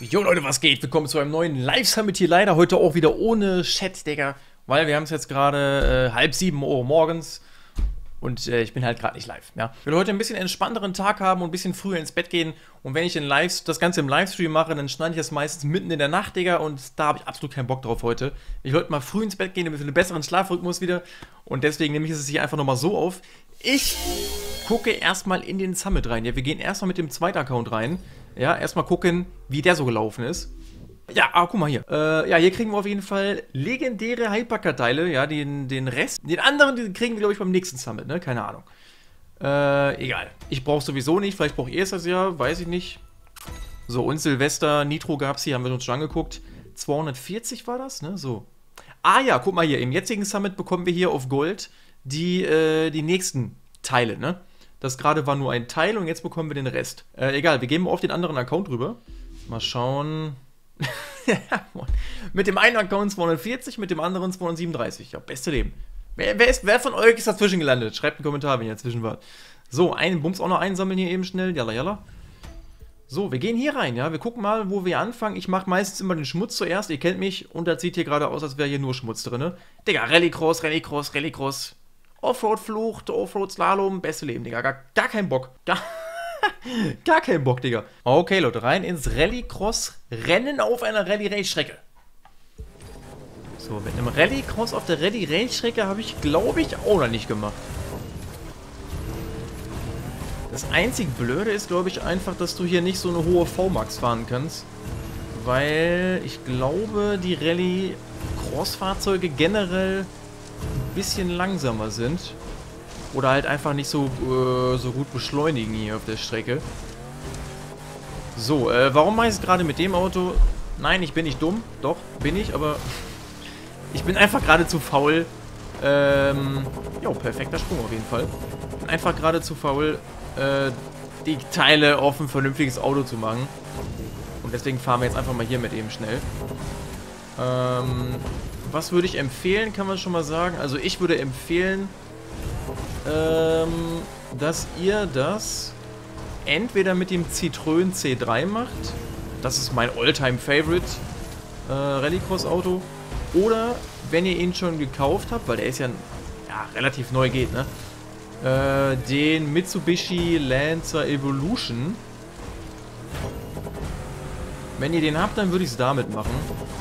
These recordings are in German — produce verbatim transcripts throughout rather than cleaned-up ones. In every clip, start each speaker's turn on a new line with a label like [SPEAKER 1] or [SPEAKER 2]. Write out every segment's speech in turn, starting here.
[SPEAKER 1] Jo Leute, was geht? Willkommen zu einem neuen Live-Summit hier. Leider heute auch wieder ohne Chat, Digga. Weil wir haben es jetzt gerade äh, halb sieben Uhr morgens. Und äh, ich bin halt gerade nicht live, ja. Ich will heute ein bisschen entspannteren Tag haben und ein bisschen früher ins Bett gehen. Und wenn ich in Live, das Ganze im Livestream mache, dann schneide ich das meistens mitten in der Nacht, Digga. Und da habe ich absolut keinen Bock drauf heute. Ich wollte mal früh ins Bett gehen, ein bisschen einen besseren Schlafrhythmus wieder. Und deswegen nehme ich es hier einfach nochmal so auf. Ich gucke erstmal in den Summit rein. Ja, wir gehen erstmal mit dem zweiten Account rein. Ja, erstmal gucken, wie der so gelaufen ist. Ja, ah, guck mal hier. Äh, ja, hier kriegen wir auf jeden Fall legendäre Hypercard-Teile. Ja, den, den Rest. Den anderen, den kriegen wir, glaube ich, beim nächsten Summit, ne? Keine Ahnung. Äh, egal. Ich brauche sowieso nicht. Vielleicht brauche ich es das ja. Weiß ich nicht. So, und Silvester, Nitro gab es hier. Haben wir uns schon angeguckt. zweihundertvierzig war das, ne? So. Ah ja, guck mal hier. Im jetzigen Summit bekommen wir hier auf Gold die, äh, die nächsten Teile, ne? Das gerade war nur ein Teil und jetzt bekommen wir den Rest. Äh, egal, wir gehen mal auf den anderen Account rüber. Mal schauen. Mit dem einen Account zweihundertvierzig, mit dem anderen zweihundertsiebenunddreißig. Ja, beste Leben. Wer, wer, ist, wer von euch ist dazwischen gelandet? Schreibt einen Kommentar, wenn ihr dazwischen wart. So, einen Bums auch noch einsammeln hier eben schnell. Jalla, jalla. So, wir gehen hier rein, ja. Wir gucken mal, wo wir anfangen. Ich mache meistens immer den Schmutz zuerst. Ihr kennt mich. Und das sieht hier gerade aus, als wäre hier nur Schmutz drin. Digga, Rallycross, Rallycross, Rallycross. Offroad-Flucht, Offroad-Slalom, beste Leben, Digga. Gar, gar keinen Bock. Gar, gar keinen Bock, Digga. Okay, Leute, rein ins Rallycross-Rennen auf einer Rallye-Race-Strecke. So, mit einem Rallycross auf der Rallye-Race-Strecke habe ich, glaube ich, auch noch nicht gemacht. Das einzig Blöde ist, glaube ich, einfach, dass du hier nicht so eine hohe V MAX fahren kannst. Weil ich glaube, die Rallye-Cross-Fahrzeuge generell ein bisschen langsamer sind. Oder halt einfach nicht so, äh, so gut beschleunigen hier auf der Strecke. So, äh, warum mache ich es gerade mit dem Auto? Nein, ich bin nicht dumm. Doch, bin ich, aber ich bin einfach gerade zu faul. Ähm, jo, perfekter Sprung auf jeden Fall. Bin einfach gerade zu faul, äh, die Teile auf ein vernünftiges Auto zu machen. Und deswegen fahren wir jetzt einfach mal hier mit eben schnell. Ähm... Was würde ich empfehlen, kann man schon mal sagen. Also ich würde empfehlen, ähm, dass ihr das entweder mit dem Citroën C drei macht. Das ist mein All-Time-Favorite äh, Rallycross-Auto. Oder, wenn ihr ihn schon gekauft habt, weil der ist ja, ja relativ neu geht, ne? Äh, den Mitsubishi Lancer Evolution. Wenn ihr den habt, dann würde ich es damit machen.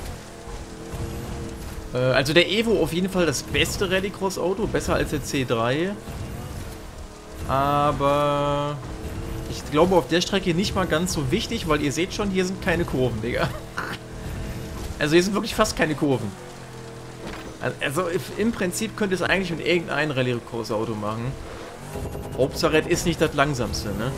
[SPEAKER 1] Also der Evo auf jeden Fall das beste Rallycross-Auto, besser als der C drei. Aber ich glaube auf der Strecke nicht mal ganz so wichtig, weil ihr seht schon, hier sind keine Kurven, Digga. Also hier sind wirklich fast keine Kurven. Also im Prinzip könnt ihr es eigentlich mit irgendeinem Rallycross-Auto machen. Hauptsache es ist nicht das langsamste, ne?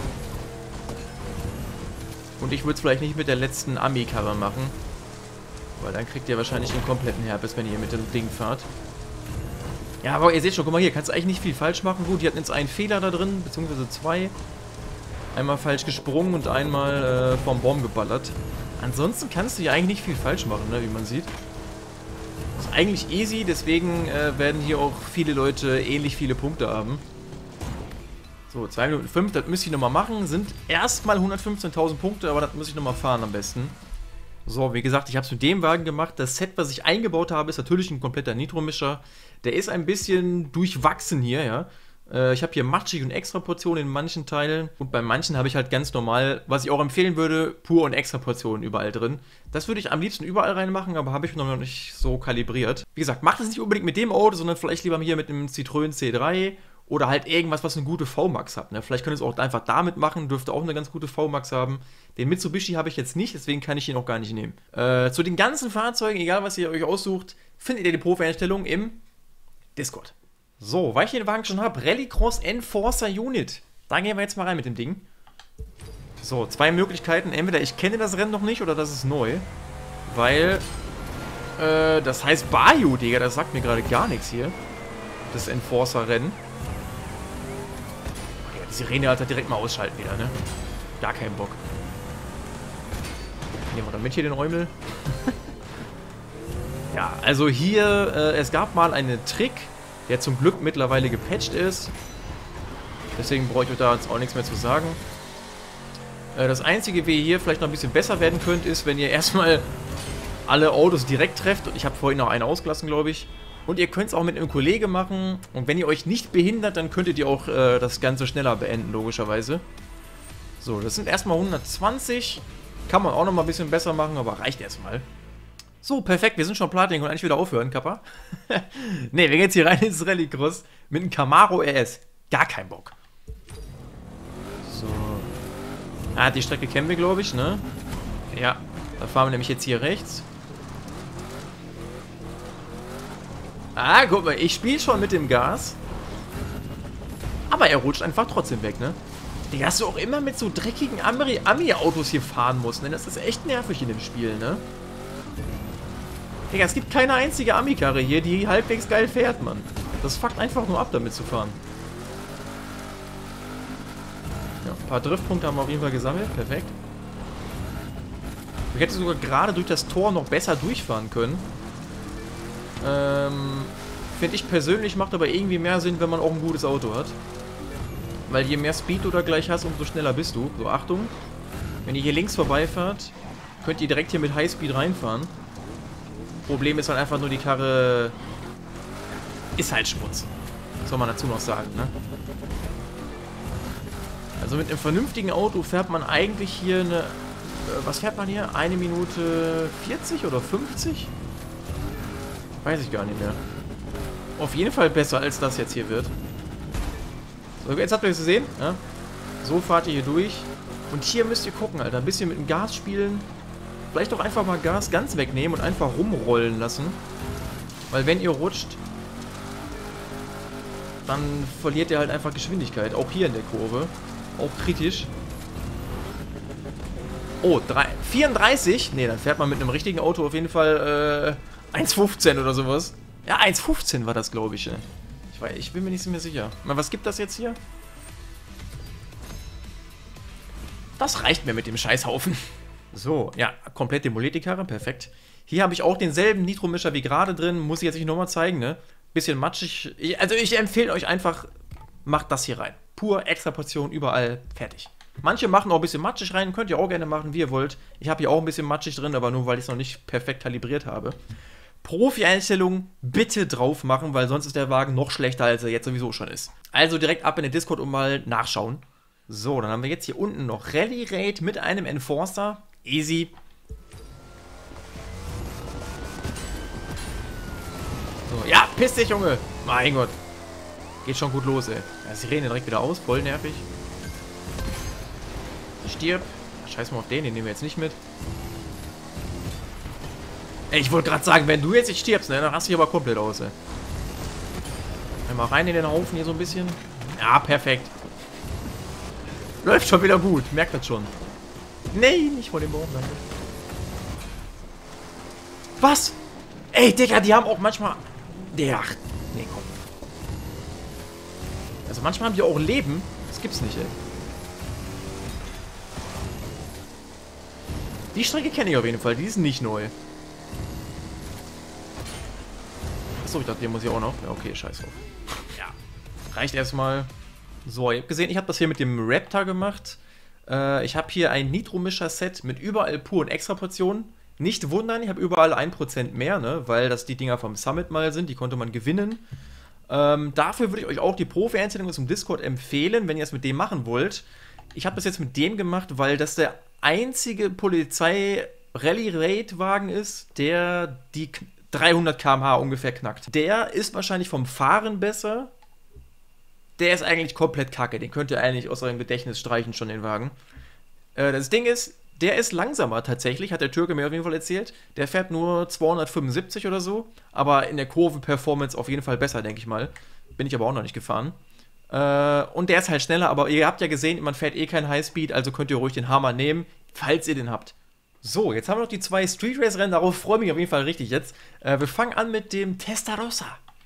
[SPEAKER 1] Und ich würde es vielleicht nicht mit der letzten Ami-Karre machen. Weil dann kriegt ihr wahrscheinlich den kompletten Herpes, wenn ihr mit dem Ding fahrt. Ja, aber ihr seht schon, guck mal hier, kannst du eigentlich nicht viel falsch machen. Gut, die hatten jetzt einen Fehler da drin, beziehungsweise zwei. Einmal falsch gesprungen und einmal äh, vom Baum geballert. Ansonsten kannst du hier eigentlich nicht viel falsch machen, ne, wie man sieht. Ist eigentlich easy, deswegen äh, werden hier auch viele Leute ähnlich viele Punkte haben. So, zwei Minuten fünf, das müsste ich nochmal machen. Sind erstmal hundertfünfzehntausend Punkte, aber das muss ich nochmal fahren am besten. So, wie gesagt, ich habe es mit dem Wagen gemacht. Das Set, was ich eingebaut habe, ist natürlich ein kompletter Nitro-Mischer. Der ist ein bisschen durchwachsen hier, ja. Äh, ich habe hier matschig und extra Portionen in manchen Teilen. Und bei manchen habe ich halt ganz normal, was ich auch empfehlen würde, pur und extra Portionen überall drin. Das würde ich am liebsten überall reinmachen, aber habe ich noch nicht so kalibriert. Wie gesagt, macht es nicht unbedingt mit dem Auto, sondern vielleicht lieber hier mit dem Citroën C drei. Oder halt irgendwas, was eine gute V MAX hat. Ne? Vielleicht könnt ihr es auch einfach damit machen, dürfte auch eine ganz gute V MAX haben. Den Mitsubishi habe ich jetzt nicht, deswegen kann ich ihn auch gar nicht nehmen. Äh, zu den ganzen Fahrzeugen, egal was ihr euch aussucht, findet ihr die Profi-Einstellung im Discord. So, weil ich den Wagen schon habe, Rallycross Enforcer Unit. Da gehen wir jetzt mal rein mit dem Ding. So, zwei Möglichkeiten. Entweder ich kenne das Rennen noch nicht oder das ist neu. Weil, äh, das heißt Bayou, Digga, das sagt mir gerade gar nichts hier. Das Enforcer-Rennen. Die Sirene, Alter, direkt mal ausschalten wieder, ne? Gar keinen Bock. Nehmen wir damit hier den Räumel. Ja, also hier, äh, es gab mal einen Trick, der zum Glück mittlerweile gepatcht ist. Deswegen brauche ich euch da jetzt auch nichts mehr zu sagen. Äh, das Einzige, wie ihr hier vielleicht noch ein bisschen besser werden könnt, ist, wenn ihr erstmal alle Autos direkt trefft. Ich habe vorhin noch einen ausgelassen, glaube ich. Und ihr könnt es auch mit einem Kollege machen. Und wenn ihr euch nicht behindert, dann könntet ihr auch äh, das Ganze schneller beenden, logischerweise. So, das sind erstmal hundertzwanzig. Kann man auch noch mal ein bisschen besser machen, aber reicht erstmal. So, perfekt, wir sind schon Platin und eigentlich wieder aufhören, Kappa. Ne, wir gehen jetzt hier rein ins Rallycross mit einem Camaro R S. Gar kein Bock. So. Ah, die Strecke kennen wir, glaube ich, ne? Ja, da fahren wir nämlich jetzt hier rechts. Ah, guck mal, ich spiele schon mit dem Gas. Aber er rutscht einfach trotzdem weg, ne? Digga, dass du auch immer mit so dreckigen Ami-Autos hier fahren musst, ne? Das ist echt nervig in dem Spiel, ne? Digga, es gibt keine einzige Ami-Karre hier, die halbwegs geil fährt, Mann. Das fuckt einfach nur ab, damit zu fahren. Ja, ein paar Driftpunkte haben wir auf jeden Fall gesammelt. Perfekt. Ich hätte sogar gerade durch das Tor noch besser durchfahren können. Ähm, finde ich persönlich, macht aber irgendwie mehr Sinn, wenn man auch ein gutes Auto hat. Weil je mehr Speed du da gleich hast, umso schneller bist du. So, Achtung. Wenn ihr hier links vorbeifahrt, könnt ihr direkt hier mit Highspeed reinfahren. Problem ist halt einfach nur, die Karre ist halt Schmutz. Was soll man dazu noch sagen, ne? Also mit einem vernünftigen Auto fährt man eigentlich hier eine... Äh, was fährt man hier? Eine Minute vierzig oder fünfzig? Weiß ich gar nicht mehr. Auf jeden Fall besser, als das jetzt hier wird. So, jetzt habt ihr es gesehen, ja? So fahrt ihr hier durch. Und hier müsst ihr gucken, Alter. Ein bisschen mit dem Gas spielen. Vielleicht auch einfach mal Gas ganz wegnehmen und einfach rumrollen lassen. Weil wenn ihr rutscht, dann verliert ihr halt einfach Geschwindigkeit. Auch hier in der Kurve. Auch kritisch. Oh, vierunddreißig? Ne, dann fährt man mit einem richtigen Auto auf jeden Fall äh, eins fünfzehn oder sowas. Ja, eins fünfzehn war das, glaube ich. Ne? Ich, weiß, ich bin mir nicht mehr sicher. Mal, was gibt das jetzt hier? Das reicht mir mit dem Scheißhaufen. So, ja, komplett demoliert die Karre, perfekt. Hier habe ich auch denselben Nitro-Mischer wie gerade drin, muss ich jetzt nicht nochmal zeigen, ne? Bisschen matschig. Ich, also ich empfehle euch einfach, macht das hier rein. Pur, extra Portion, überall, fertig. Manche machen auch ein bisschen matschig rein, könnt ihr auch gerne machen, wie ihr wollt. Ich habe hier auch ein bisschen matschig drin, aber nur, weil ich es noch nicht perfekt kalibriert habe. Profi-Einstellungen bitte drauf machen, weil sonst ist der Wagen noch schlechter, als er jetzt sowieso schon ist. Also direkt ab in den Discord und mal nachschauen. So, dann haben wir jetzt hier unten noch Rally Raid mit einem Enforcer. Easy. So, ja, piss dich, Junge. Mein Gott. Geht schon gut los, ey. Ja, Sirene direkt wieder aus. Voll nervig. Stirb. Scheiß mal auf den, den nehmen wir jetzt nicht mit. Ey, ich wollte gerade sagen, wenn du jetzt nicht stirbst, ne, dann rast dich aber komplett aus, ey. Einmal rein in den Haufen hier so ein bisschen. Ja, perfekt. Läuft schon wieder gut. Merkt das schon. Nee, nicht vor dem Baum, danke. Was? Ey, Digga, die haben auch manchmal... Ja, nee, komm. Also manchmal haben die auch Leben. Das gibt's nicht, ey. Die Strecke kenne ich auf jeden Fall. Die ist nicht neu. Achso, ich dachte, den muss ich auch noch. Ja, okay, scheiß drauf. Ja. Reicht erstmal. So, ihr habt gesehen, ich habe das hier mit dem Raptor gemacht. Äh, ich habe hier ein Nitro-Mischer-Set mit überall Pur- und Extra-Portionen. Nicht wundern, ich habe überall ein Prozent mehr, ne? Weil das die Dinger vom Summit mal sind. Die konnte man gewinnen. Ähm, dafür würde ich euch auch die Profi-Einstellung aus dem Discord empfehlen, wenn ihr es mit dem machen wollt. Ich habe das jetzt mit dem gemacht, weil das der einzige Polizei-Rallye-Raid-Wagen ist, der die dreihundert Kilometer pro Stunde ungefähr knackt. Der ist wahrscheinlich vom Fahren besser. Der ist eigentlich komplett kacke. Den könnt ihr eigentlich aus eurem Gedächtnis streichen, schon den Wagen. Äh, das Ding ist, der ist langsamer tatsächlich, hat der Türke mir auf jeden Fall erzählt. Der fährt nur zweihundertfünfundsiebzig oder so, aber in der Kurve-Performance auf jeden Fall besser, denke ich mal. Bin ich aber auch noch nicht gefahren. Äh, und der ist halt schneller, aber ihr habt ja gesehen, man fährt eh kein Highspeed, also könnt ihr ruhig den Hammer nehmen, falls ihr den habt. So, jetzt haben wir noch die zwei Street Race Rennen, darauf freue ich mich auf jeden Fall richtig jetzt. Äh, wir fangen an mit dem Testarossa.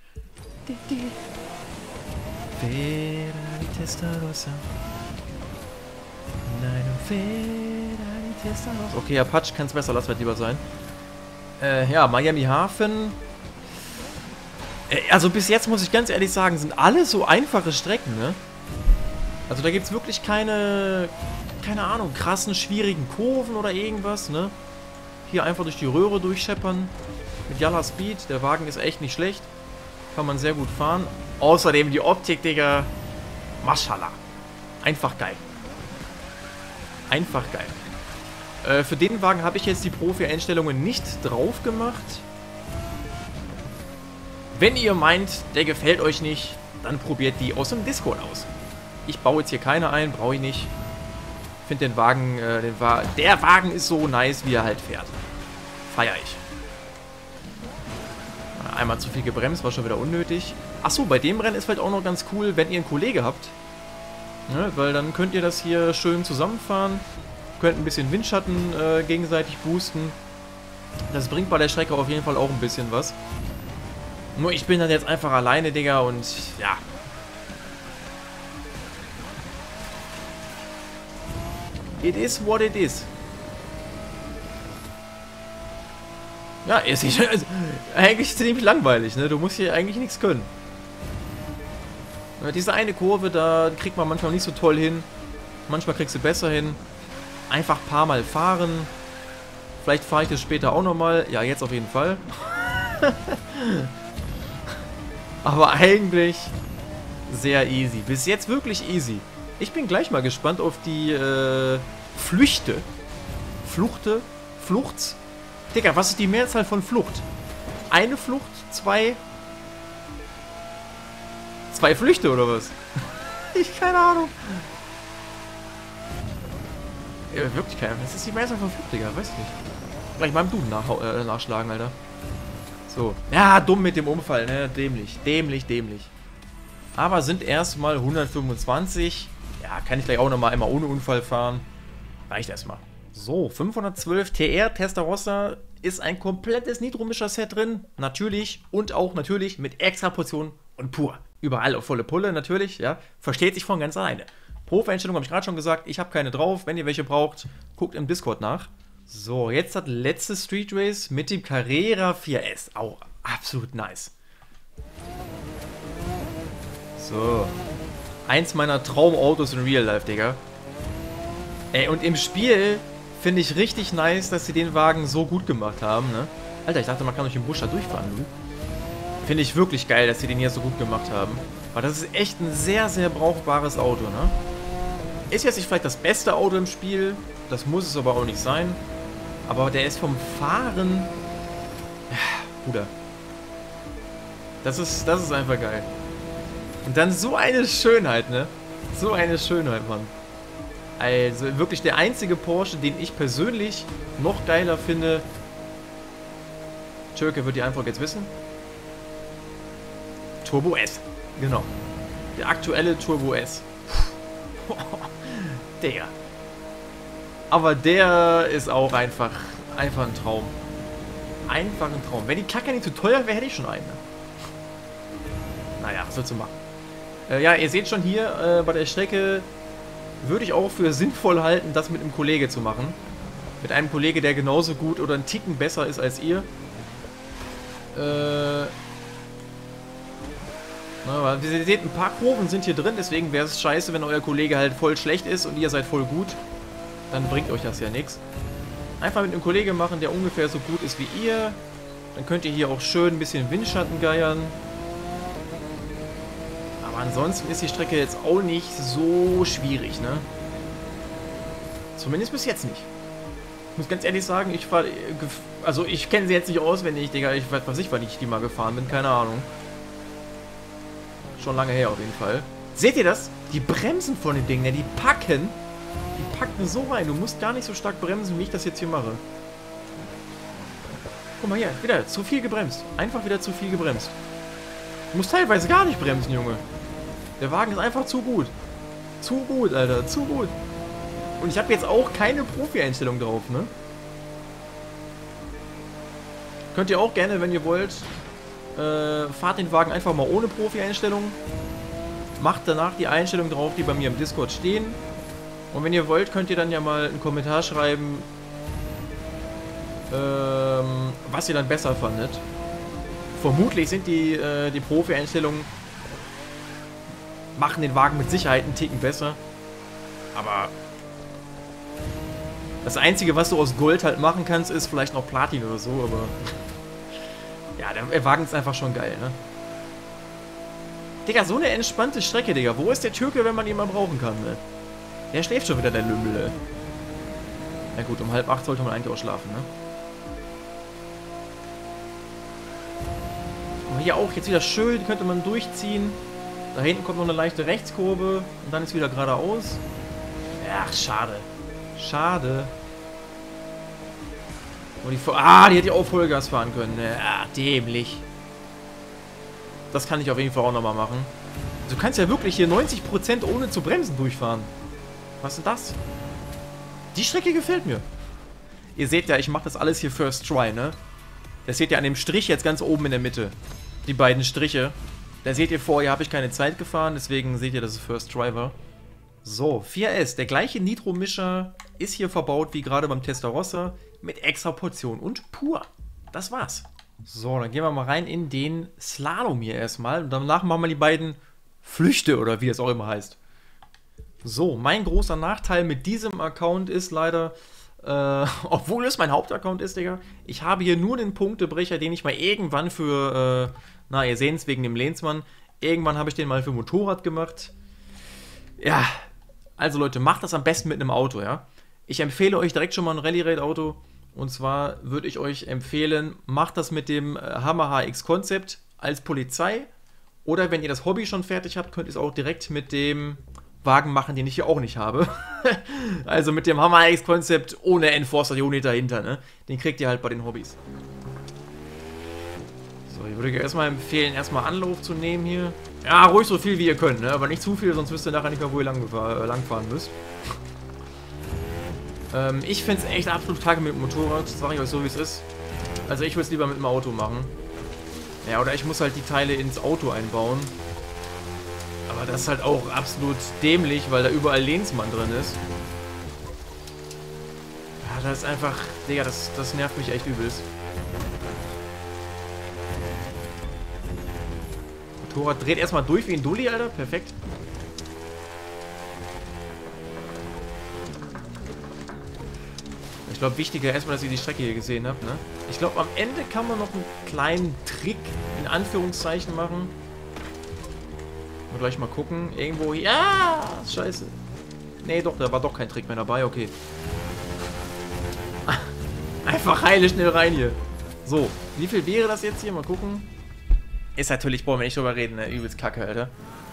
[SPEAKER 1] Ferrari Testarossa. Nein, Ferrari Testarossa. Okay, Apache kann es besser, lass halt lieber sein. Äh, ja, Miami Hafen. Äh, also bis jetzt muss ich ganz ehrlich sagen, sind alle so einfache Strecken, ne? Also da gibt es wirklich keine, keine Ahnung, krassen, schwierigen Kurven oder irgendwas, ne? Hier einfach durch die Röhre durchscheppern. Mit Yalla Speed. Der Wagen ist echt nicht schlecht. Kann man sehr gut fahren. Außerdem die Optik, Digga. Maschallah. Einfach geil. Einfach geil. Äh, für den Wagen habe ich jetzt die Profi-Einstellungen nicht drauf gemacht. Wenn ihr meint, der gefällt euch nicht, dann probiert die aus dem Discord aus. Ich baue jetzt hier keine ein, brauche ich nicht. Ich finde den Wagen, äh, den Wa der Wagen ist so nice, wie er halt fährt. Feier ich. Einmal zu viel gebremst, war schon wieder unnötig. Achso, bei dem Rennen ist vielleicht auch noch ganz cool, wenn ihr einen Kollege habt. Ne, weil dann könnt ihr das hier schön zusammenfahren. Könnt ein bisschen Windschatten äh, gegenseitig boosten. Das bringt bei der Strecke auf jeden Fall auch ein bisschen was. Nur ich bin dann jetzt einfach alleine, Digga, und ja. It is what it is. Ja, es ist also, eigentlich ziemlich langweilig, ne? Du musst hier eigentlich nichts können. Ja, diese eine Kurve, da kriegt man manchmal nicht so toll hin. Manchmal kriegst du besser hin. Einfach ein paar Mal fahren. Vielleicht fahre ich das später auch nochmal. Ja, jetzt auf jeden Fall. Aber eigentlich sehr easy. Bis jetzt wirklich easy. Ich bin gleich mal gespannt auf die äh, Flüchte. Fluchte? Fluchts? Digga, was ist die Mehrzahl von Flucht? Eine Flucht? Zwei? Zwei Flüchte oder was? Ich keine Ahnung. Ja, wirklich keine Ahnung. Was ist die Mehrzahl von Flucht, Digga? Weiß ich nicht. Gleich mal im Duden nach, äh, nachschlagen, Alter. So. Ja, dumm mit dem Unfall, ne? Dämlich. Dämlich, dämlich. Aber sind erstmal hundertfünfundzwanzig. Ja, kann ich gleich auch nochmal einmal ohne Unfall fahren. Reicht erstmal. So, fünfhundertzwölf T R Testarossa ist ein komplettes Nitro-Mischer-Set drin. Natürlich. Und auch natürlich mit extra Portion und pur. Überall auf volle Pulle, natürlich, ja. Versteht sich von ganz alleine. Profi-Einstellung habe ich gerade schon gesagt. Ich habe keine drauf. Wenn ihr welche braucht, guckt im Discord nach. So, jetzt hat letzte Street Race mit dem Carrera vier S. Auch absolut nice. So. Eins meiner Traumautos in Real Life, Digga. Ey, und im Spiel finde ich richtig nice, dass sie den Wagen so gut gemacht haben, ne? Alter, ich dachte, man kann durch den Busch da durchfahren, du. Finde ich wirklich geil, dass sie den hier so gut gemacht haben. Weil das ist echt ein sehr, sehr brauchbares Auto, ne? Ist jetzt nicht vielleicht das beste Auto im Spiel. Das muss es aber auch nicht sein. Aber der ist vom Fahren... Ja, Bruder. Das ist, das ist einfach geil. Und dann so eine Schönheit, ne? So eine Schönheit, Mann. Also wirklich der einzige Porsche, den ich persönlich noch geiler finde. Türke wird die Antwort jetzt wissen. Turbo S. Genau. Der aktuelle Turbo S. Der. Aber der ist auch einfach, einfach ein Traum. Einfach ein Traum. Wenn die Kacke nicht zu teuer wäre, hätte ich schon einen. Naja, was sollst du machen? Äh, ja, ihr seht schon hier, äh, bei der Strecke würde ich auch für sinnvoll halten, das mit einem Kollege zu machen. Mit einem Kollege, der genauso gut oder einen Ticken besser ist als ihr. Äh... Na, wie ihr seht, ein paar Kurven sind hier drin, deswegen wäre es scheiße, wenn euer Kollege halt voll schlecht ist und ihr seid voll gut. Dann bringt euch das ja nichts. Einfach mit einem Kollege machen, der ungefähr so gut ist wie ihr. Dann könnt ihr hier auch schön ein bisschen Windschatten geiern. Aber ansonsten ist die Strecke jetzt auch nicht so schwierig, ne? Zumindest bis jetzt nicht. Ich muss ganz ehrlich sagen, ich fahre... Also ich kenne sie jetzt nicht auswendig, Digga. Ich weiß was ich, wann ich die mal gefahren bin. Keine Ahnung. Schon lange her auf jeden Fall. Seht ihr das? Die Bremsen von dem Ding, ne? Die packen... Die packen so rein. Du musst gar nicht so stark bremsen, wie ich das jetzt hier mache. Guck mal hier. Wieder zu viel gebremst. Einfach wieder zu viel gebremst. Du musst teilweise gar nicht bremsen, Junge. Der Wagen ist einfach zu gut. Zu gut, Alter. Zu gut. Und ich habe jetzt auch keine Profi-Einstellung drauf, ne? Könnt ihr auch gerne, wenn ihr wollt, äh, fahrt den Wagen einfach mal ohne Profi-Einstellung. Macht danach die Einstellung drauf, die bei mir im Discord stehen. Und wenn ihr wollt, könnt ihr dann ja mal einen Kommentar schreiben, ähm, was ihr dann besser fandet. Vermutlich sind die, äh, die Profi-Einstellungen machen den Wagen mit Sicherheit einen Ticken besser. Aber das Einzige, was du aus Gold halt machen kannst, ist vielleicht noch Platin oder so, aber ja, der Wagen ist einfach schon geil, ne? Digga, so eine entspannte Strecke, Digga. Wo ist der Türke, wenn man ihn mal brauchen kann, ne? Der schläft schon wieder, der Lümmel, ey. Na gut, um halb acht sollte man eigentlich auch schlafen, ne? Aber hier auch jetzt wieder schön, könnte man durchziehen. Da hinten kommt noch eine leichte Rechtskurve und dann ist wieder geradeaus. Ach, schade. Schade. Oh, die, ah, die hätte ich auch Vollgas fahren können. Ja, dämlich. Das kann ich auf jeden Fall auch nochmal machen. Du kannst ja wirklich hier neunzig Prozent ohne zu bremsen durchfahren. Was ist denn das? Die Strecke gefällt mir. Ihr seht ja, ich mache das alles hier First Try, ne? Das seht ihr an dem Strich jetzt ganz oben in der Mitte. Die beiden Striche. Da seht ihr vorher, habe ich keine Zeit gefahren, deswegen seht ihr, dass es First Try war. So, vier S. Der gleiche Nitro-Mischer ist hier verbaut wie gerade beim Testarossa mit extra Portion und pur. Das war's. So, dann gehen wir mal rein in den Slalom hier erstmal. Und danach machen wir die beiden Flüchte oder wie es auch immer heißt. So, mein großer Nachteil mit diesem Account ist leider, äh, obwohl es mein Hauptaccount ist, Digga, ich habe hier nur den Punktebrecher, den ich mal irgendwann für, äh, na, ihr seht es wegen dem Lehnsmann, irgendwann habe ich den mal für Motorrad gemacht. Ja, also Leute, macht das am besten mit einem Auto, ja. Ich empfehle euch direkt schon mal ein Rallye-Raid-Auto. Und zwar würde ich euch empfehlen, macht das mit dem Hammer H X Concept als Polizei. Oder wenn ihr das Hobby schon fertig habt, könnt ihr es auch direkt mit dem Wagen machen, den ich hier auch nicht habe. Also mit dem Hammer H X Concept ohne Enforcer Unit dahinter, ne? Den kriegt ihr halt bei den Hobbys. So, ich würde euch erstmal empfehlen, erstmal Anlauf zu nehmen hier. Ja, ruhig so viel wie ihr könnt, ne? Aber nicht zu viel, sonst wisst ihr nachher nicht mehr, wo ihr lang, äh, langfahren müsst. Ähm, ich finde es echt absolut kacke mit dem Motorrad, sage ich euch so, wie es ist. Also ich würde es lieber mit dem Auto machen. Ja, oder ich muss halt die Teile ins Auto einbauen. Aber das ist halt auch absolut dämlich, weil da überall Lehnsmann drin ist. Ja, das ist einfach... Digga, das, das nervt mich echt übelst. Motorrad dreht erstmal durch wie ein Dulli, Alter. Perfekt. Ich glaube, wichtiger erstmal, dass ihr die Strecke hier gesehen habt, ne? Ich glaube, am Ende kann man noch einen kleinen Trick, in Anführungszeichen, machen. Mal gleich mal gucken. Irgendwo hier... Ja, scheiße. Nee, doch, da war doch kein Trick mehr dabei. Okay. Einfach heile schnell rein hier. So, wie viel wäre das jetzt hier? Mal gucken. Ist natürlich, brauchen wir nicht drüber reden, ne? Übelst kacke, Alter.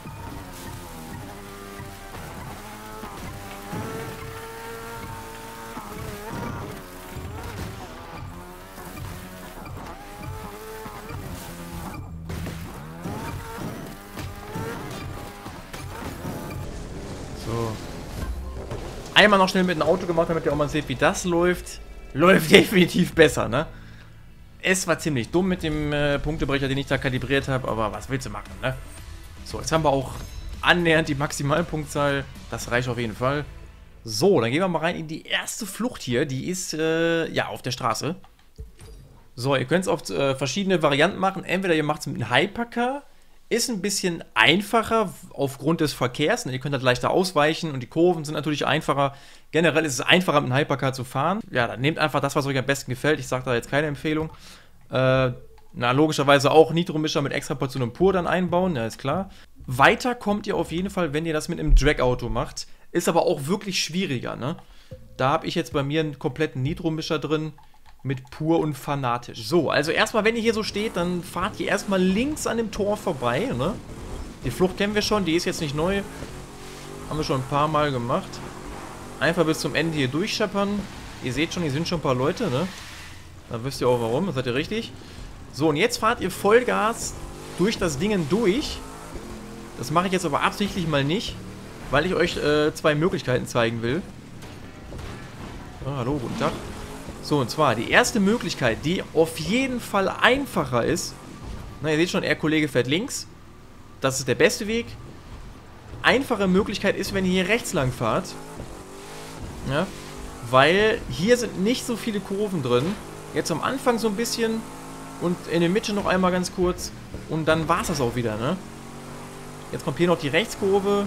[SPEAKER 1] So. Einmal noch schnell mit dem Auto gemacht, damit ihr auch mal seht, wie das läuft. Läuft definitiv besser, ne? Es war ziemlich dumm mit dem äh, Punktebrecher, den ich da kalibriert habe, aber was willst du machen, ne? So, jetzt haben wir auch annähernd die Maximalpunktzahl. Das reicht auf jeden Fall. So, dann gehen wir mal rein in die erste Flucht hier. Die ist, äh, ja, auf der Straße. So, ihr könnt es auf äh, verschiedene Varianten machen. Entweder ihr macht es mit einem Hypercar. Ist ein bisschen einfacher aufgrund des Verkehrs. Ihr könnt halt leichter ausweichen und die Kurven sind natürlich einfacher. Generell ist es einfacher, mit einem Hypercar zu fahren. Ja, dann nehmt einfach das, was euch am besten gefällt. Ich sage da jetzt keine Empfehlung. Äh, na, logischerweise auch Nitro-Mischer mit extra Portion und pur dann einbauen, ja, ist klar. Weiter kommt ihr auf jeden Fall, wenn ihr das mit einem Drag-Auto macht. Ist aber auch wirklich schwieriger, ne? Da habe ich jetzt bei mir einen kompletten Nitro-Mischer drin. Mit pur und fanatisch. So, also erstmal, wenn ihr hier so steht, dann fahrt ihr erstmal links an dem Tor vorbei, ne? Die Flucht kennen wir schon, die ist jetzt nicht neu. Haben wir schon ein paar Mal gemacht. Einfach bis zum Ende hier durchscheppern. Ihr seht schon, hier sind schon ein paar Leute, ne? Dann wisst ihr auch warum, das seid ihr richtig. So, und jetzt fahrt ihr Vollgas durch das Ding durch. Das mache ich jetzt aber absichtlich mal nicht, weil ich euch äh, zwei Möglichkeiten zeigen will. Oh, hallo, guten Tag. So, und zwar die erste Möglichkeit, die auf jeden Fall einfacher ist. Na, ihr seht schon, der Kollege fährt links. Das ist der beste Weg. Einfache Möglichkeit ist, wenn ihr hier rechts lang fahrt. Ja, weil hier sind nicht so viele Kurven drin. Jetzt am Anfang so ein bisschen und in der Mitte noch einmal ganz kurz. Und dann war es das auch wieder, ne? Jetzt kommt hier noch die Rechtskurve.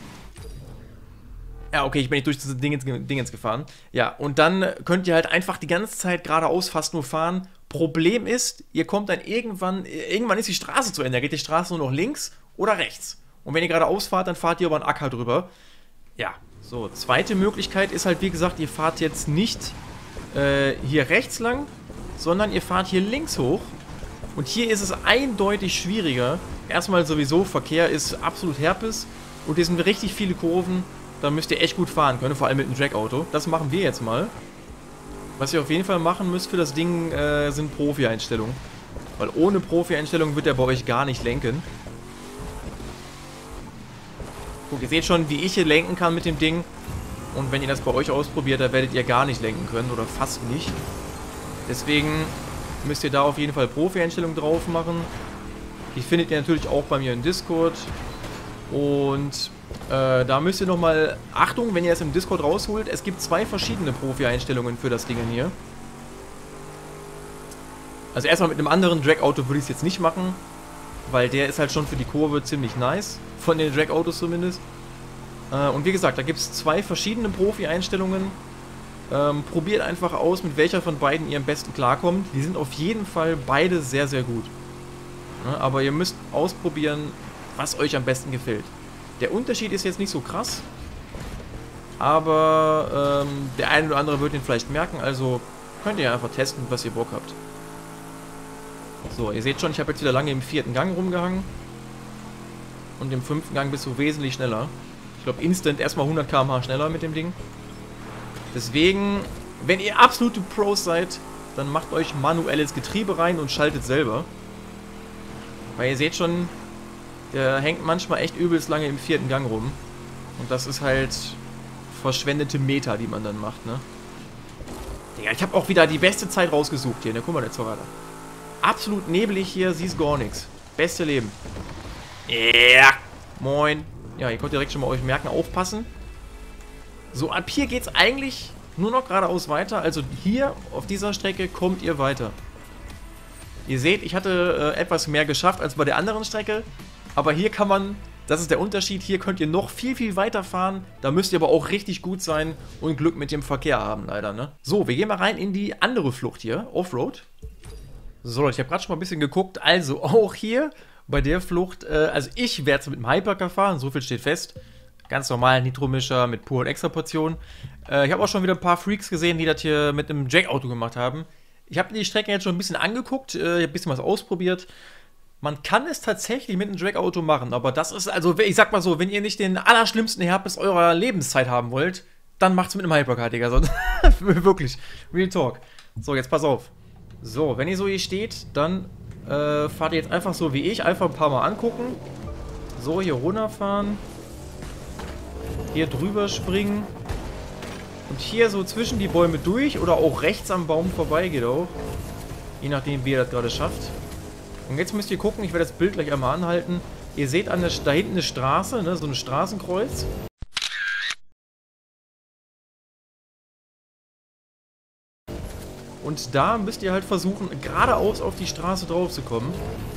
[SPEAKER 1] Ja, okay, ich bin nicht durch diese Dingens, Dingens gefahren. Ja, und dann könnt ihr halt einfach die ganze Zeit geradeaus fast nur fahren. Problem ist, ihr kommt dann irgendwann, irgendwann ist die Straße zu Ende. Da geht die Straße nur noch links oder rechts. Und wenn ihr geradeaus fahrt, dann fahrt ihr über einen Acker drüber. Ja, so, zweite Möglichkeit ist halt, wie gesagt, ihr fahrt jetzt nicht äh, hier rechts lang, sondern ihr fahrt hier links hoch. Und hier ist es eindeutig schwieriger. Erstmal sowieso, Verkehr ist absolut Herpes. Und hier sind richtig viele Kurven. Da müsst ihr echt gut fahren können, vor allem mit einem Drag-Auto. Das machen wir jetzt mal. Was ihr auf jeden Fall machen müsst für das Ding, äh, sind Profi-Einstellungen. Weil ohne Profi-Einstellungen wird er bei euch gar nicht lenken. Guck, ihr seht schon, wie ich hier lenken kann mit dem Ding. Und wenn ihr das bei euch ausprobiert, da werdet ihr gar nicht lenken können. Oder fast nicht. Deswegen müsst ihr da auf jeden Fall Profi-Einstellungen drauf machen. Die findet ihr natürlich auch bei mir im Discord. Und äh, da müsst ihr nochmal, Achtung, wenn ihr es im Discord rausholt, es gibt zwei verschiedene Profi-Einstellungen für das Ding hier. Also erstmal mit einem anderen Drag-Auto würde ich es jetzt nicht machen, weil der ist halt schon für die Kurve ziemlich nice, von den Drag-Autos zumindest. Äh, und wie gesagt, da gibt es zwei verschiedene Profi-Einstellungen. Ähm, probiert einfach aus, mit welcher von beiden ihr am besten klarkommt. Die sind auf jeden Fall beide sehr, sehr gut. Ja, aber ihr müsst ausprobieren, was euch am besten gefällt. Der Unterschied ist jetzt nicht so krass, aber ähm, der eine oder andere wird ihn vielleicht merken, also könnt ihr einfach testen, was ihr Bock habt. So, ihr seht schon, ich habe jetzt wieder lange im vierten Gang rumgehangen und im fünften Gang bist du wesentlich schneller. Ich glaube instant erstmal hundert Kilometer pro Stunde schneller mit dem Ding. Deswegen, wenn ihr absolute Pros seid, dann macht euch manuelles Getriebe rein und schaltet selber. Weil ihr seht schon, der hängt manchmal echt übelst lange im vierten Gang rum. Und das ist halt verschwendete Meter, die man dann macht, ne? Digga, ich habe auch wieder die beste Zeit rausgesucht hier, ne? Guck mal, der Zocker da. Absolut neblig hier, siehst gar nichts. Beste Leben. Ja. Yeah. Moin. Ja, ihr könnt direkt schon mal euch merken, aufpassen. So, ab hier geht's eigentlich nur noch geradeaus weiter. Also hier, auf dieser Strecke, kommt ihr weiter. Ihr seht, ich hatte äh, etwas mehr geschafft als bei der anderen Strecke. Aber hier kann man, das ist der Unterschied, hier könnt ihr noch viel, viel weiter fahren. Da müsst ihr aber auch richtig gut sein und Glück mit dem Verkehr haben, leider, ne? So, wir gehen mal rein in die andere Flucht hier, Offroad. So, ich habe gerade schon mal ein bisschen geguckt. Also, auch hier bei der Flucht, äh, also ich werde mit dem Hypercar fahren, so viel steht fest. Ganz normal, Nitromischer mit Pur- und Extraportion. Äh, ich habe auch schon wieder ein paar Freaks gesehen, die das hier mit einem Drag-Auto gemacht haben. Ich habe die Strecke jetzt schon ein bisschen angeguckt, äh, ich habe ein bisschen was ausprobiert. Man kann es tatsächlich mit einem Drag-Auto machen, aber das ist, also ich sag mal so, wenn ihr nicht den allerschlimmsten Herpes eurer Lebenszeit haben wollt, dann macht's mit einem Hypercar, Digga. Sonst wirklich, real talk. So, jetzt pass auf. So, wenn ihr so hier steht, dann äh, fahrt ihr jetzt einfach so wie ich, einfach ein paar Mal angucken. So, hier runterfahren. Hier drüber springen. Und hier so zwischen die Bäume durch oder auch rechts am Baum vorbei geht auch. Je nachdem, wie ihr das gerade schafft. Und jetzt müsst ihr gucken, ich werde das Bild gleich einmal anhalten. Ihr seht an der, da hinten eine Straße, ne, so ein Straßenkreuz. Und da müsst ihr halt versuchen, geradeaus auf die Straße drauf zu kommen.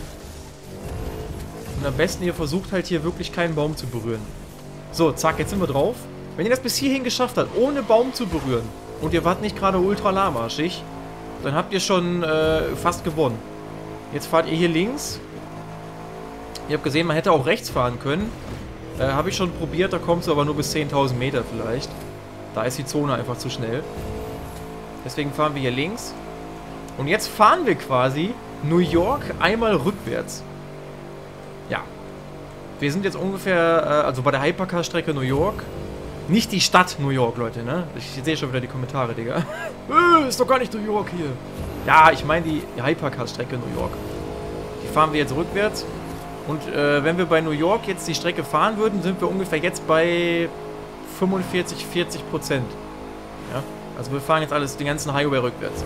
[SPEAKER 1] Und am besten ihr versucht halt hier wirklich keinen Baum zu berühren. So, zack, jetzt sind wir drauf. Wenn ihr das bis hierhin geschafft habt, ohne Baum zu berühren, und ihr wart nicht gerade ultra lahmarschig, dann habt ihr schon äh, fast gewonnen. Jetzt fahrt ihr hier links. Ihr habt gesehen, man hätte auch rechts fahren können. Äh, Habe ich schon probiert, da kommst du aber nur bis zehntausend Meter vielleicht. Da ist die Zone einfach zu schnell. Deswegen fahren wir hier links. Und jetzt fahren wir quasi New York einmal rückwärts. Ja. Wir sind jetzt ungefähr, äh, also bei der Hypercar-Strecke New York. Nicht die Stadt New York, Leute, ne? Ich sehe schon wieder die Kommentare, Digga. äh, ist doch gar nicht New York hier. Ja, ich meine die Hypercar-Strecke New York. Die fahren wir jetzt rückwärts. Und äh, wenn wir bei New York jetzt die Strecke fahren würden, sind wir ungefähr jetzt bei fünfundvierzig, vierzig Prozent. Ja? Also wir fahren jetzt alles, den ganzen Highway rückwärts.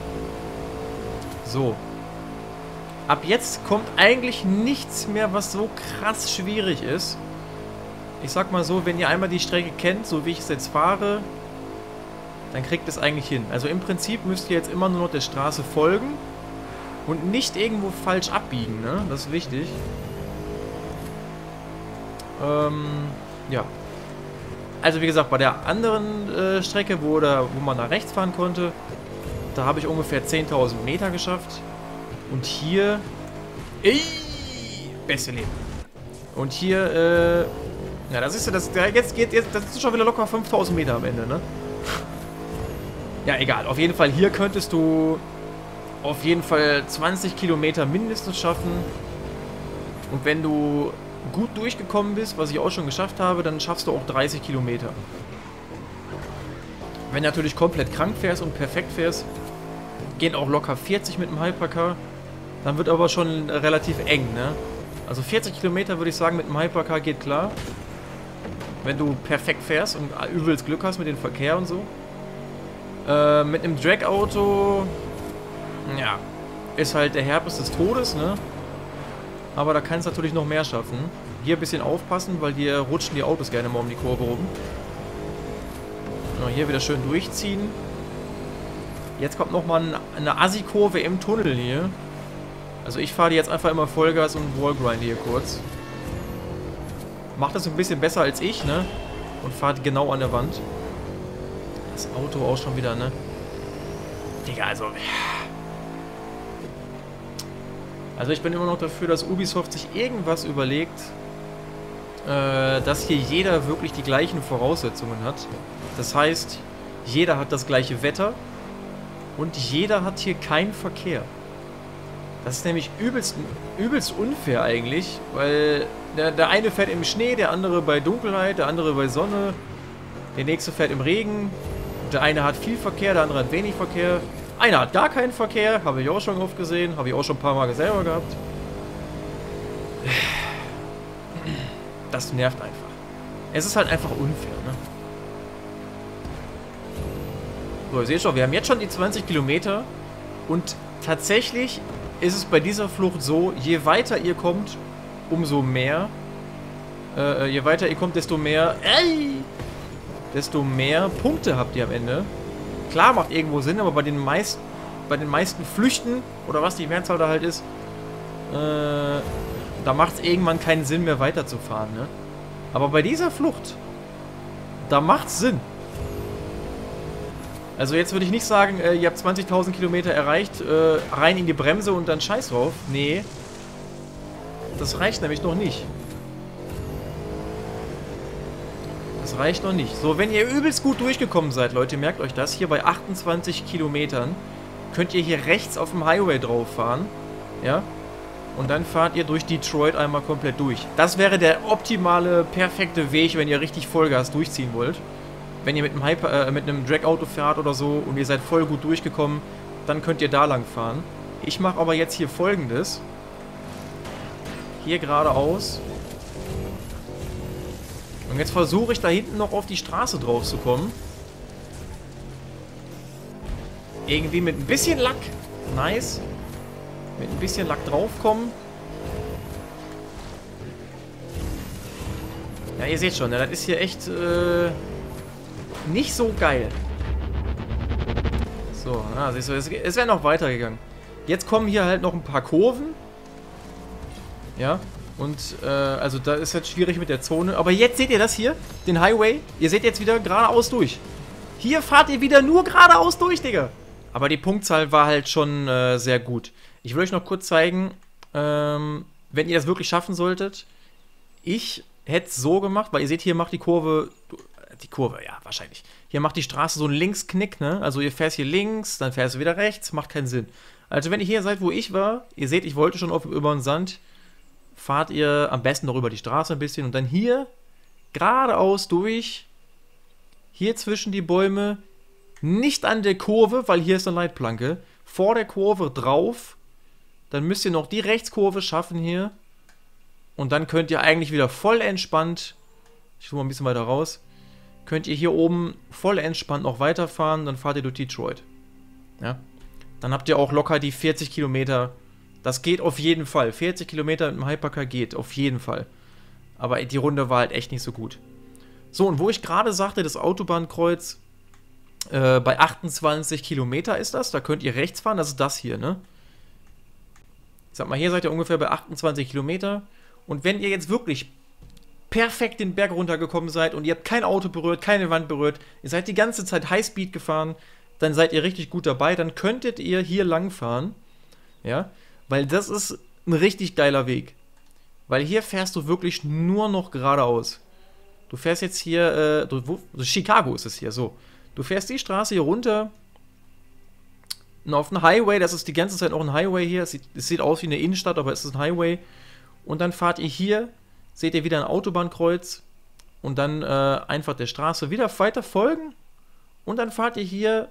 [SPEAKER 1] So. Ab jetzt kommt eigentlich nichts mehr, was so krass schwierig ist. Ich sag mal so, wenn ihr einmal die Strecke kennt, so wie ich es jetzt fahre, dann kriegt es eigentlich hin. Also im Prinzip müsst ihr jetzt immer nur noch der Straße folgen und nicht irgendwo falsch abbiegen, ne? Das ist wichtig. Ähm, ja. Also wie gesagt, bei der anderen äh, Strecke, wo, da, wo man nach rechts fahren konnte, da habe ich ungefähr zehntausend Meter geschafft. Und hier... Ey, beste Leben. Und hier, äh... ja, das ist ja das... Jetzt geht... Jetzt, das ist schon wieder locker fünftausend Meter am Ende, ne? Ja, egal. Auf jeden Fall, hier könntest du auf jeden Fall zwanzig Kilometer mindestens schaffen. Und wenn du gut durchgekommen bist, was ich auch schon geschafft habe, dann schaffst du auch dreißig Kilometer. Wenn du natürlich komplett krank fährst und perfekt fährst, gehen auch locker vierzig mit dem Hypercar. Dann wird aber schon relativ eng, ne? Also vierzig Kilometer würde ich sagen, mit dem Hypercar geht klar. Wenn du perfekt fährst und übelst Glück hast mit dem Verkehr und so. Äh, mit einem Drag-Auto, ja, ist halt der Herpes des Todes, ne? Aber da kannst du natürlich noch mehr schaffen. Hier ein bisschen aufpassen, weil hier rutschen die Autos gerne mal um die Kurve rum. Ja, hier wieder schön durchziehen. Jetzt kommt nochmal eine Assi-Kurve im Tunnel hier. Also ich fahre jetzt einfach immer Vollgas und Wallgrind hier kurz. Macht das ein bisschen besser als ich, ne? Und fahrt genau an der Wand. Das Auto auch schon wieder, ne? Digga, also... Also ich bin immer noch dafür, dass Ubisoft sich irgendwas überlegt, äh, dass hier jeder wirklich die gleichen Voraussetzungen hat. Das heißt, jeder hat das gleiche Wetter und jeder hat hier keinen Verkehr. Das ist nämlich übelst, übelst unfair eigentlich, weil der, der eine fährt im Schnee, der andere bei Dunkelheit, der andere bei Sonne, der nächste fährt im Regen, der eine hat viel Verkehr, der andere hat wenig Verkehr. Einer hat gar keinen Verkehr, habe ich auch schon oft gesehen, habe ich auch schon ein paar Mal selber gehabt. Das nervt einfach. Es ist halt einfach unfair, ne? So, ihr seht schon, wir haben jetzt schon die zwanzig Kilometer und tatsächlich ist es bei dieser Flucht so, je weiter ihr kommt, umso mehr, äh, je weiter ihr kommt, desto mehr, ey, desto mehr Punkte habt ihr am Ende. Klar, macht irgendwo Sinn, aber bei den meisten, bei den meisten Flüchten, oder was die Mehrzahl da halt ist, äh, da macht es irgendwann keinen Sinn mehr weiterzufahren, ne? Aber bei dieser Flucht, da macht es Sinn. Also jetzt würde ich nicht sagen, äh, ihr habt zwanzigtausend Kilometer erreicht, äh, rein in die Bremse und dann scheiß drauf. Nee. Das reicht nämlich noch nicht. Das reicht noch nicht. So, wenn ihr übelst gut durchgekommen seid, Leute, merkt euch das. Hier bei achtundzwanzig Kilometern könnt ihr hier rechts auf dem Highway drauf fahren. Ja. Und dann fahrt ihr durch Detroit einmal komplett durch. Das wäre der optimale, perfekte Weg, wenn ihr richtig Vollgas durchziehen wollt. Wenn ihr mit einem, Hyper, äh, mit einem Drag-Auto fährt oder so und ihr seid voll gut durchgekommen, dann könnt ihr da lang fahren. Ich mache aber jetzt hier Folgendes. Hier geradeaus. Und jetzt versuche ich da hinten noch auf die Straße drauf zu kommen. Irgendwie mit ein bisschen Lack. Nice. Mit ein bisschen Lack draufkommen. Ja, ihr seht schon, ne, das ist hier echt äh, nicht so geil. So, ah, siehst du, es, es wäre noch weitergegangen. Jetzt kommen hier halt noch ein paar Kurven. Ja. Und, äh, also da ist halt schwierig mit der Zone. Aber jetzt seht ihr das hier, den Highway. Ihr seht jetzt wieder geradeaus durch. Hier fahrt ihr wieder nur geradeaus durch, Digga. Aber die Punktzahl war halt schon äh, sehr gut. Ich will euch noch kurz zeigen, ähm, wenn ihr das wirklich schaffen solltet. Ich hätte es so gemacht, weil ihr seht, hier macht die Kurve, die Kurve, ja, wahrscheinlich. Hier macht die Straße so einen Linksknick, ne? Also ihr fährst hier links, dann fährst du wieder rechts, macht keinen Sinn. Also wenn ihr hier seid, wo ich war, ihr seht, ich wollte schon auf, über den Sand, fahrt ihr am besten noch über die Straße ein bisschen und dann hier geradeaus durch, hier zwischen die Bäume, nicht an der Kurve, weil hier ist eine Leitplanke, vor der Kurve drauf, dann müsst ihr noch die Rechtskurve schaffen hier und dann könnt ihr eigentlich wieder voll entspannt, ich tue mal ein bisschen weiter raus, könnt ihr hier oben voll entspannt noch weiterfahren, dann fahrt ihr durch Detroit. Ja? Dann habt ihr auch locker die vierzig Kilometer. Das geht auf jeden Fall. vierzig Kilometer mit dem Hypercar geht, auf jeden Fall. Aber die Runde war halt echt nicht so gut. So, und wo ich gerade sagte, das Autobahnkreuz, äh, bei achtundzwanzig Kilometer ist das. Da könnt ihr rechts fahren, das ist das hier, ne? Ich sag mal, hier seid ihr ungefähr bei achtundzwanzig Kilometer. Und wenn ihr jetzt wirklich perfekt den Berg runtergekommen seid und ihr habt kein Auto berührt, keine Wand berührt, ihr seid die ganze Zeit Highspeed gefahren, dann seid ihr richtig gut dabei, dann könntet ihr hier lang fahren, ja, weil das ist ein richtig geiler Weg. Weil hier fährst du wirklich nur noch geradeaus. Du fährst jetzt hier, äh, du, wo, Chicago ist es hier, so. Du fährst die Straße hier runter und auf einen Highway, das ist die ganze Zeit auch ein Highway hier, es sieht, es sieht aus wie eine Innenstadt, aber es ist ein Highway. Und dann fahrt ihr hier, seht ihr wieder ein Autobahnkreuz und dann äh, einfach der Straße wieder weiter folgen und dann fahrt ihr hier,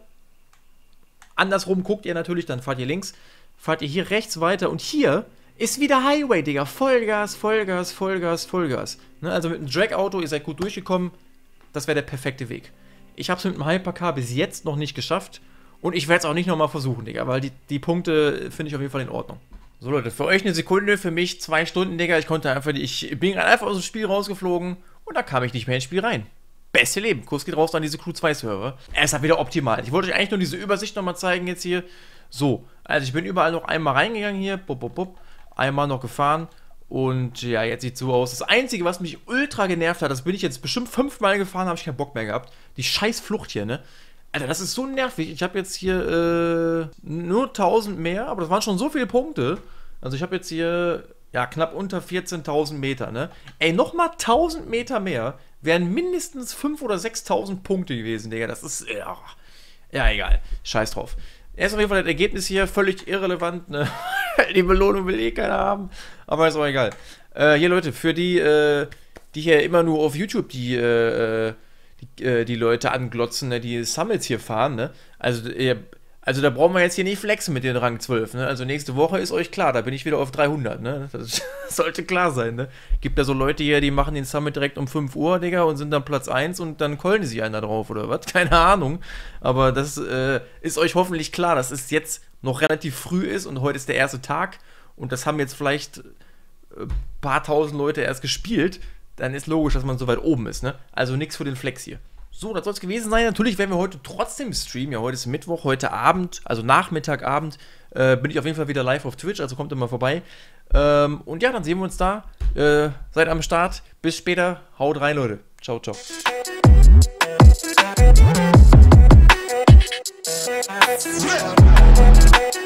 [SPEAKER 1] andersrum guckt ihr natürlich, dann fahrt ihr links, fahrt ihr hier rechts weiter und hier ist wieder Highway, Digga, Vollgas, Vollgas, Vollgas, Vollgas. Ne, also mit einem Drag-Auto, ihr seid gut durchgekommen, das wäre der perfekte Weg. Ich habe es mit dem Hypercar bis jetzt noch nicht geschafft und ich werde es auch nicht nochmal versuchen, Digga, weil die, die Punkte finde ich auf jeden Fall in Ordnung. So Leute, für euch eine Sekunde, für mich zwei Stunden, Digga. Ich konnte einfach, ich bin gerade einfach aus dem Spiel rausgeflogen und da kam ich nicht mehr ins Spiel rein. Beste Leben. Kuss geht raus an diese Crew zwei Server. Er ist halt wieder optimal. Ich wollte euch eigentlich nur diese Übersicht nochmal zeigen jetzt hier. So, also ich bin überall noch einmal reingegangen hier. Bup, bup, bup. Einmal noch gefahren und ja, jetzt sieht es so aus. Das Einzige, was mich ultra genervt hat, das bin ich jetzt bestimmt fünfmal gefahren, habe ich keinen Bock mehr gehabt. Die scheiß Flucht hier, ne? Alter, das ist so nervig. Ich habe jetzt hier äh, nur tausend mehr, aber das waren schon so viele Punkte. Also ich habe jetzt hier, ja, knapp unter vierzehntausend Meter, ne? Ey, nochmal tausend Meter mehr wären mindestens fünftausend oder sechstausend Punkte gewesen, Digga. Das ist, ja, ja, egal. Scheiß drauf. Erst auf jeden Fall das Ergebnis hier, völlig irrelevant, ne? Die Belohnung will eh keiner haben, aber ist auch egal. Äh, hier, Leute, für die, äh, die hier immer nur auf YouTube die, äh, die, äh, die Leute anglotzen, ne, die Summits hier fahren, ne? Also, äh, also da brauchen wir jetzt hier nicht flexen mit den Rang zwölf, ne? Also nächste Woche ist euch klar, da bin ich wieder auf dreihundert, ne? Das sollte klar sein, ne? Gibt da so Leute hier, die machen den Summit direkt um fünf Uhr, Digga, und sind dann Platz eins und dann callen die sich einen da drauf, oder was? Keine Ahnung. Aber das äh, ist euch hoffentlich klar, dass es jetzt noch relativ früh ist und heute ist der erste Tag und das haben jetzt vielleicht ein äh, paar tausend Leute erst gespielt. Dann ist logisch, dass man so weit oben ist, ne? Also nichts für den Flex hier. So, das soll es gewesen sein. Natürlich werden wir heute trotzdem streamen. Ja, heute ist Mittwoch, heute Abend, also Nachmittag, Abend, äh, bin ich auf jeden Fall wieder live auf Twitch, also kommt immer vorbei. Ähm, und ja, dann sehen wir uns da. Äh, seid am Start. Bis später. Haut rein, Leute. Ciao, ciao.
[SPEAKER 2] Yeah.